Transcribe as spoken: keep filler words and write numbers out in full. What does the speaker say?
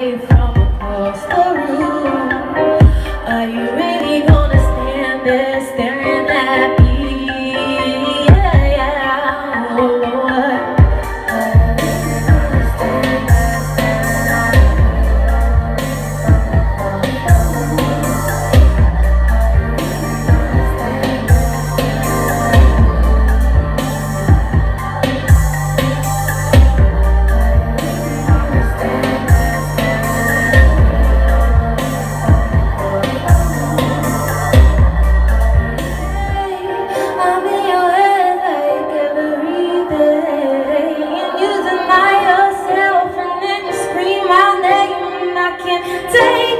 away from across the room. Are you really gonna stand there staring at me? Yeah, yeah. Oh, Lord. Take